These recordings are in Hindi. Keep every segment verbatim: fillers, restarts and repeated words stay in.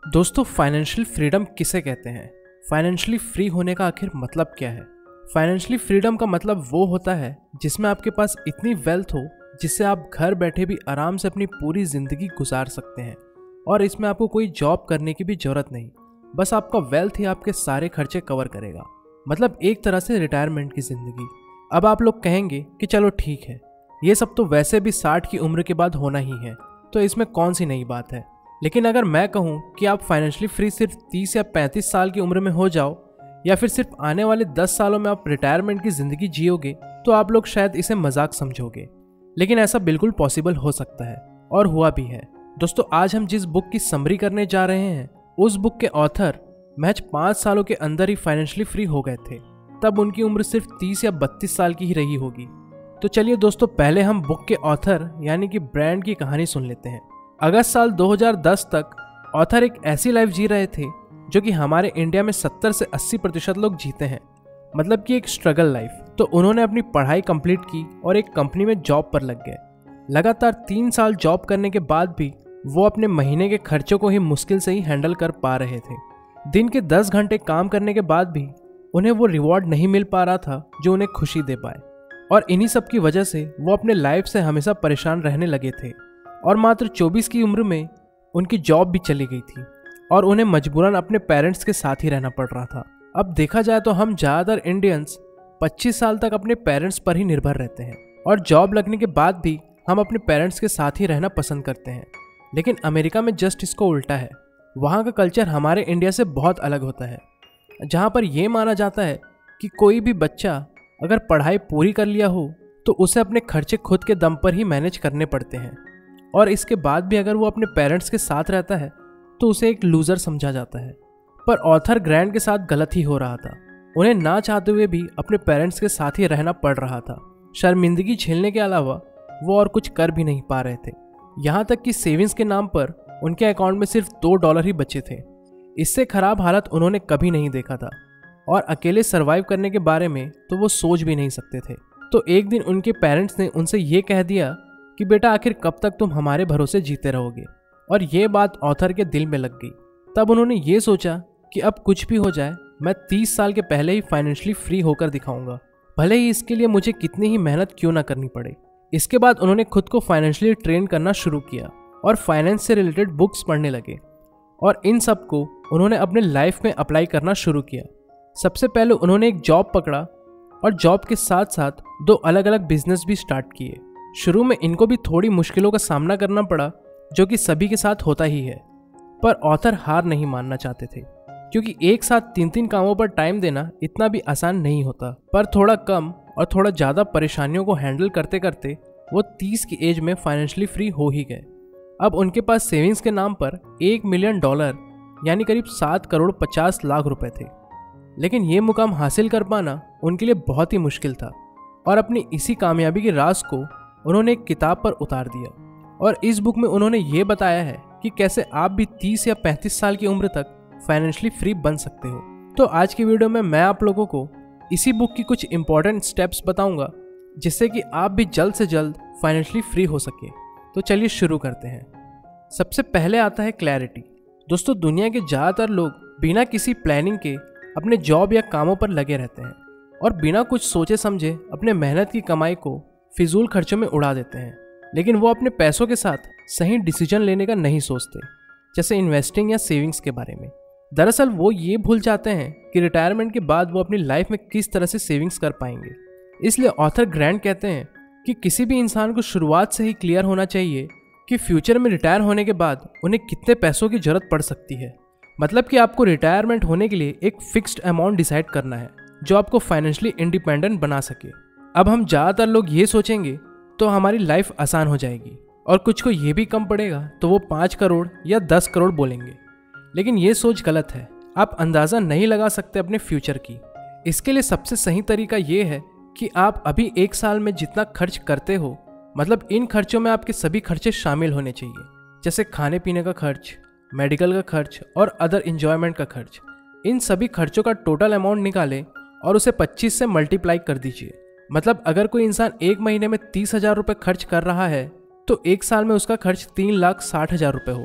दोस्तों, फाइनेंशियल फ्रीडम किसे कहते हैं? फाइनेंशियली फ्री होने का आखिर मतलब क्या है? फाइनेंशियली फ्रीडम का मतलब वो होता है जिसमें आपके पास इतनी वेल्थ हो जिससे आप घर बैठे भी आराम से अपनी पूरी ज़िंदगी गुजार सकते हैं और इसमें आपको कोई जॉब करने की भी ज़रूरत नहीं। बस आपका वेल्थ ही आपके सारे खर्चे कवर करेगा। मतलब एक तरह से रिटायरमेंट की ज़िंदगी। अब आप लोग कहेंगे कि चलो ठीक है, ये सब तो वैसे भी साठ की उम्र के बाद होना ही है, तो इसमें कौन सी नई बात है। लेकिन अगर मैं कहूँ कि आप फाइनेंशियली फ्री सिर्फ तीस या पैंतीस साल की उम्र में हो जाओ या फिर सिर्फ आने वाले दस सालों में आप रिटायरमेंट की ज़िंदगी जियोगे, तो आप लोग शायद इसे मजाक समझोगे। लेकिन ऐसा बिल्कुल पॉसिबल हो सकता है और हुआ भी है। दोस्तों, आज हम जिस बुक की समरी करने जा रहे हैं, उस बुक के ऑथर महज पाँच सालों के अंदर ही फाइनेंशियली फ्री हो गए थे। तब उनकी उम्र सिर्फ तीस या बत्तीस साल की ही रही होगी। तो चलिए दोस्तों, पहले हम बुक के ऑथर यानी कि ब्रांड की कहानी सुन लेते हैं। अगस्त साल दो हज़ार दस तक ऑथर एक ऐसी लाइफ जी रहे थे जो कि हमारे इंडिया में सत्तर से अस्सी प्रतिशत लोग जीते हैं, मतलब कि एक स्ट्रगल लाइफ। तो उन्होंने अपनी पढ़ाई कंप्लीट की और एक कंपनी में जॉब पर लग गए। लगातार तीन साल जॉब करने के बाद भी वो अपने महीने के खर्चों को ही मुश्किल से ही हैंडल कर पा रहे थे। दिन के दस घंटे काम करने के बाद भी उन्हें वो रिवॉर्ड नहीं मिल पा रहा था जो उन्हें खुशी दे पाए, और इन्हीं सब की वजह से वो अपने लाइफ से हमेशा परेशान रहने लगे थे। और मात्र चौबीस की उम्र में उनकी जॉब भी चली गई थी और उन्हें मजबूरन अपने पेरेंट्स के साथ ही रहना पड़ रहा था। अब देखा जाए तो हम ज़्यादातर इंडियंस पच्चीस साल तक अपने पेरेंट्स पर ही निर्भर रहते हैं और जॉब लगने के बाद भी हम अपने पेरेंट्स के साथ ही रहना पसंद करते हैं। लेकिन अमेरिका में जस्ट इसको उल्टा है। वहाँ का कल्चर हमारे इंडिया से बहुत अलग होता है, जहाँ पर यह माना जाता है कि कोई भी बच्चा अगर पढ़ाई पूरी कर लिया हो तो उसे अपने खर्चे खुद के दम पर ही मैनेज करने पड़ते हैं, और इसके बाद भी अगर वो अपने पेरेंट्स के साथ रहता है तो उसे एक लूज़र समझा जाता है। पर ऑथर ग्रैंट के साथ गलत ही हो रहा था। उन्हें ना चाहते हुए भी अपने पेरेंट्स के साथ ही रहना पड़ रहा था। शर्मिंदगी झेलने के अलावा वो और कुछ कर भी नहीं पा रहे थे। यहाँ तक कि सेविंग्स के नाम पर उनके अकाउंट में सिर्फ दो डॉलर ही बचे थे। इससे खराब हालत उन्होंने कभी नहीं देखा था, और अकेले सर्वाइव करने के बारे में तो वो सोच भी नहीं सकते थे। तो एक दिन उनके पेरेंट्स ने उनसे ये कह दिया कि बेटा, आखिर कब तक तुम हमारे भरोसे जीते रहोगे। और ये बात ऑथर के दिल में लग गई। तब उन्होंने ये सोचा कि अब कुछ भी हो जाए, मैं तीस साल के पहले ही फाइनेंशियली फ्री होकर दिखाऊंगा, भले ही इसके लिए मुझे कितनी ही मेहनत क्यों ना करनी पड़े। इसके बाद उन्होंने खुद को फाइनेंशियली ट्रेन करना शुरू किया और फाइनेंस से रिलेटेड बुक्स पढ़ने लगे, और इन सब को उन्होंने अपने लाइफ में अप्लाई करना शुरू किया। सबसे पहले उन्होंने एक जॉब पकड़ा और जॉब के साथ साथ दो अलग अलग बिजनेस भी स्टार्ट किए। शुरू में इनको भी थोड़ी मुश्किलों का सामना करना पड़ा, जो कि सभी के साथ होता ही है। पर ऑथर हार नहीं मानना चाहते थे, क्योंकि एक साथ तीन तीन कामों पर टाइम देना इतना भी आसान नहीं होता। पर थोड़ा कम और थोड़ा ज़्यादा परेशानियों को हैंडल करते करते वो तीस की एज में फाइनेंशियली फ्री हो ही गए। अब उनके पास सेविंग्स के नाम पर एक मिलियन डॉलर यानी करीब सात करोड़ पचास लाख रुपए थे। लेकिन ये मुकाम हासिल कर पाना उनके लिए बहुत ही मुश्किल था, और अपनी इसी कामयाबी के राज को उन्होंने एक किताब पर उतार दिया। और इस बुक में उन्होंने ये बताया है कि कैसे आप भी तीस या पैंतीस साल की उम्र तक फाइनेंशियली फ्री बन सकते हो। तो आज की वीडियो में मैं आप लोगों को इसी बुक की कुछ इंपॉर्टेंट स्टेप्स बताऊंगा, जिससे कि आप भी जल्द से जल्द फाइनेंशियली फ्री हो सके। तो चलिए शुरू करते हैं। सबसे पहले आता है क्लैरिटी। दोस्तों, दुनिया के ज़्यादातर लोग बिना किसी प्लानिंग के अपने जॉब या कामों पर लगे रहते हैं और बिना कुछ सोचे समझे अपने मेहनत की कमाई को फिजूल खर्चों में उड़ा देते हैं। लेकिन वो अपने पैसों के साथ सही डिसीजन लेने का नहीं सोचते, जैसे इन्वेस्टिंग या सेविंग्स के बारे में। दरअसल वो ये भूल जाते हैं कि रिटायरमेंट के बाद वो अपनी लाइफ में किस तरह से सेविंग्स कर पाएंगे। इसलिए ऑथर ग्रैंट कहते हैं कि किसी भी इंसान को शुरुआत से ही क्लियर होना चाहिए कि फ्यूचर में रिटायर होने के बाद उन्हें कितने पैसों की जरूरत पड़ सकती है। मतलब कि आपको रिटायरमेंट होने के लिए एक फिक्स्ड अमाउंट डिसाइड करना है जो आपको फाइनेंशियली इंडिपेंडेंट बना सके। अब हम ज़्यादातर लोग ये सोचेंगे तो हमारी लाइफ आसान हो जाएगी, और कुछ को ये भी कम पड़ेगा तो वो पाँच करोड़ या दस करोड़ बोलेंगे। लेकिन ये सोच गलत है। आप अंदाज़ा नहीं लगा सकते अपने फ्यूचर की। इसके लिए सबसे सही तरीका ये है कि आप अभी एक साल में जितना खर्च करते हो, मतलब इन खर्चों में आपके सभी खर्चे शामिल होने चाहिए, जैसे खाने पीने का खर्च, मेडिकल का खर्च और अदर इंजॉयमेंट का खर्च। इन सभी खर्चों का टोटल अमाउंट निकालें और उसे पच्चीस से मल्टीप्लाई कर दीजिए। मतलब अगर कोई इंसान एक महीने में तीस हजार रुपये खर्च कर रहा है तो एक साल में उसका खर्च तीन लाख साठ हजार रुपये होगा।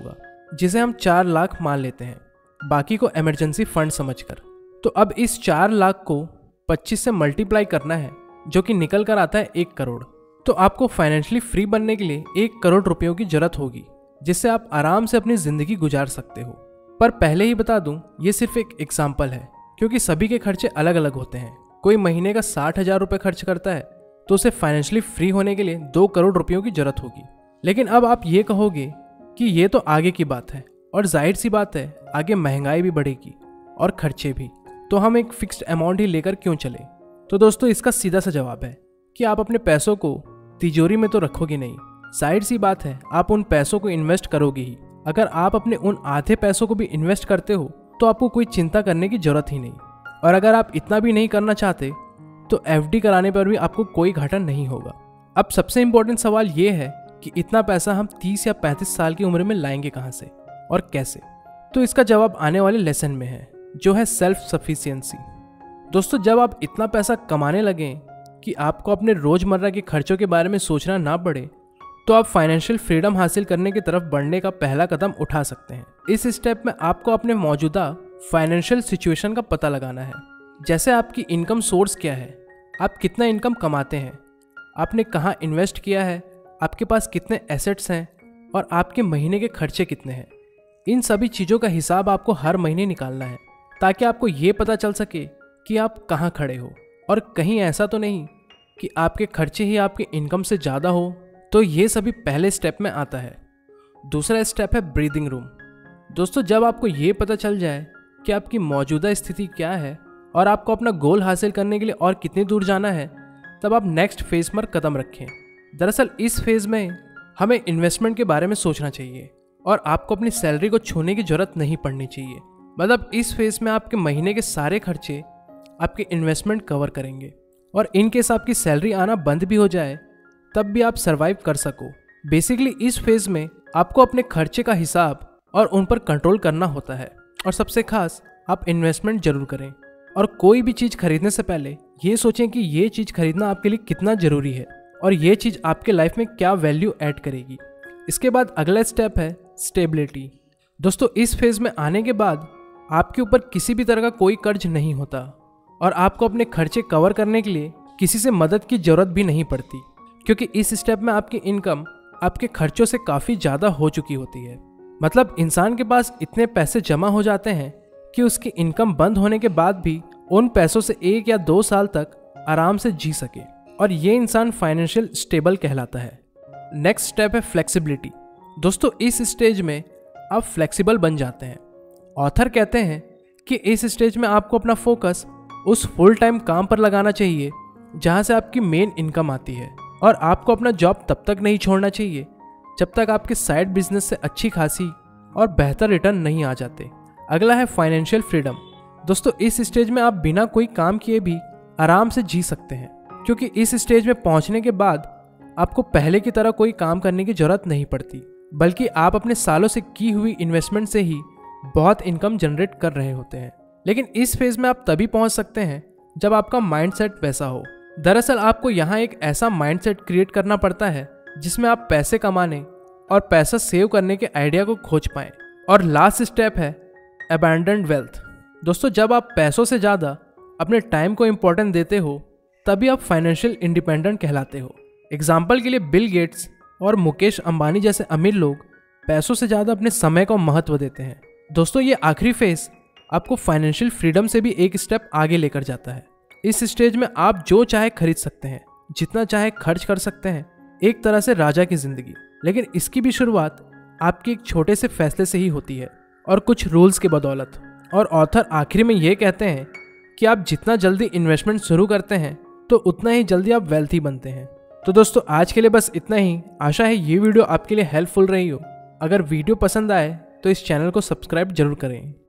जिसे हम चार लाख मान लेते हैं, बाकी को इमरजेंसी फंड समझकर। तो अब इस चार लाख को पच्चीस से मल्टीप्लाई करना है, जो कि निकल कर आता है एक करोड़। तो आपको फाइनेंशियली फ्री बनने के लिए एक करोड़ रुपयों की जरूरत होगी, जिससे आप आराम से अपनी जिंदगी गुजार सकते हो। पर पहले ही बता दूं, ये सिर्फ एक एग्जाम्पल है, क्योंकि सभी के खर्चे अलग अलग होते हैं। कोई महीने का साठ हजार रुपये खर्च करता है तो उसे फाइनेंशियली फ्री होने के लिए दो करोड़ रुपयों की जरूरत होगी। लेकिन अब आप ये कहोगे कि ये तो आगे की बात है, और जाहिर सी बात है आगे महंगाई भी बढ़ेगी और खर्चे भी, तो हम एक फिक्स्ड अमाउंट ही लेकर क्यों चले। तो दोस्तों, इसका सीधा सा जवाब है कि आप अपने पैसों को तिजोरी में तो रखोगे नहीं। जाहिर सी बात है आप उन पैसों को इन्वेस्ट करोगे ही। अगर आप अपने उन आधे पैसों को भी इन्वेस्ट करते हो तो आपको कोई चिंता करने की जरूरत ही नहीं। और अगर आप इतना भी नहीं करना चाहते तो एफडी कराने पर भी आपको कोई घाटा नहीं होगा। अब सबसे इम्पोर्टेंट सवाल ये है कि इतना पैसा हम तीस या पैंतीस साल की उम्र में लाएंगे कहाँ से और कैसे। तो इसका जवाब आने वाले लेसन में है, जो है सेल्फ सफिशिएंसी। दोस्तों, जब आप इतना पैसा कमाने लगें कि आपको अपने रोजमर्रा के खर्चों के बारे में सोचना ना पड़े, तो आप फाइनेंशियल फ्रीडम हासिल करने की तरफ बढ़ने का पहला कदम उठा सकते हैं। इस स्टेप में आपको अपने मौजूदा फाइनेंशियल सिचुएशन का पता लगाना है, जैसे आपकी इनकम सोर्स क्या है, आप कितना इनकम कमाते हैं, आपने कहाँ इन्वेस्ट किया है, आपके पास कितने एसेट्स हैं और आपके महीने के खर्चे कितने हैं। इन सभी चीज़ों का हिसाब आपको हर महीने निकालना है, ताकि आपको ये पता चल सके कि आप कहाँ खड़े हो। और कहीं ऐसा तो नहीं कि आपके खर्चे ही आपके इनकम से ज़्यादा हो। तो ये सभी पहले स्टेप में आता है। दूसरा स्टेप है ब्रीदिंग रूम। दोस्तों, जब आपको ये पता चल जाए कि आपकी मौजूदा स्थिति क्या है और आपको अपना गोल हासिल करने के लिए और कितनी दूर जाना है, तब आप नेक्स्ट फेज पर कदम रखें। दरअसल इस फेज में हमें इन्वेस्टमेंट के बारे में सोचना चाहिए और आपको अपनी सैलरी को छूने की जरूरत नहीं पड़नी चाहिए। मतलब इस फेज में आपके महीने के सारे खर्चे आपके इन्वेस्टमेंट कवर करेंगे, और इन केस आपकी सैलरी आना बंद भी हो जाए तब भी आप सरवाइव कर सको। बेसिकली इस फेज में आपको अपने खर्चे का हिसाब और उन पर कंट्रोल करना होता है। और सबसे खास, आप इन्वेस्टमेंट जरूर करें, और कोई भी चीज़ खरीदने से पहले ये सोचें कि ये चीज़ खरीदना आपके लिए कितना ज़रूरी है और ये चीज़ आपके लाइफ में क्या वैल्यू ऐड करेगी। इसके बाद अगला स्टेप है स्टेबिलिटी। दोस्तों, इस फेज में आने के बाद आपके ऊपर किसी भी तरह का कोई कर्ज नहीं होता और आपको अपने खर्चे कवर करने के लिए किसी से मदद की जरूरत भी नहीं पड़ती, क्योंकि इस स्टेप में आपकी इनकम आपके खर्चों से काफ़ी ज़्यादा हो चुकी होती है। मतलब इंसान के पास इतने पैसे जमा हो जाते हैं कि उसकी इनकम बंद होने के बाद भी उन पैसों से एक या दो साल तक आराम से जी सके, और ये इंसान फाइनेंशियल स्टेबल कहलाता है। नेक्स्ट स्टेप है फ्लेक्सिबिलिटी। दोस्तों, इस स्टेज में आप फ्लेक्सिबल बन जाते हैं। ऑथर कहते हैं कि इस स्टेज में आपको अपना फोकस उस फुल टाइम काम पर लगाना चाहिए जहां से आपकी मेन इनकम आती है, और आपको अपना जॉब तब तक नहीं छोड़ना चाहिए जब तक आपके साइड बिजनेस से अच्छी खासी और बेहतर रिटर्न नहीं आ जाते। अगला है फाइनेंशियल फ्रीडम। दोस्तों, इस स्टेज में आप बिना कोई काम किए भी आराम से जी सकते हैं, क्योंकि इस स्टेज में पहुंचने के बाद आपको पहले की तरह कोई काम करने की जरूरत नहीं पड़ती, बल्कि आप अपने सालों से की हुई इन्वेस्टमेंट से ही बहुत इनकम जनरेट कर रहे होते हैं। लेकिन इस फेज में आप तभी पहुंच सकते हैं जब आपका माइंडसेट वैसा हो। दरअसल आपको यहाँ एक ऐसा माइंडसेट क्रिएट करना पड़ता है जिसमें आप पैसे कमाने और पैसा सेव करने के आइडिया को खोज पाएं। और लास्ट स्टेप है अबैंडन्ड वेल्थ। दोस्तों, जब आप पैसों से ज़्यादा अपने टाइम को इम्पोर्टेंट देते हो तभी आप फाइनेंशियल इंडिपेंडेंट कहलाते हो। एग्जाम्पल के लिए बिल गेट्स और मुकेश अंबानी जैसे अमीर लोग पैसों से ज़्यादा अपने समय को महत्व देते हैं। दोस्तों, ये आखिरी फेज आपको फाइनेंशियल फ्रीडम से भी एक स्टेप आगे लेकर जाता है। इस स्टेज में आप जो चाहे खरीद सकते हैं, जितना चाहे खर्च कर सकते हैं, एक तरह से राजा की जिंदगी। लेकिन इसकी भी शुरुआत आपके एक छोटे से फैसले से ही होती है और कुछ रूल्स की बदौलत। और ऑथर आखिरी में ये कहते हैं कि आप जितना जल्दी इन्वेस्टमेंट शुरू करते हैं तो उतना ही जल्दी आप वेल्थी बनते हैं। तो दोस्तों, आज के लिए बस इतना ही। आशा है ये वीडियो आपके लिए हेल्पफुल रही हो। अगर वीडियो पसंद आए तो इस चैनल को सब्सक्राइब जरूर करें।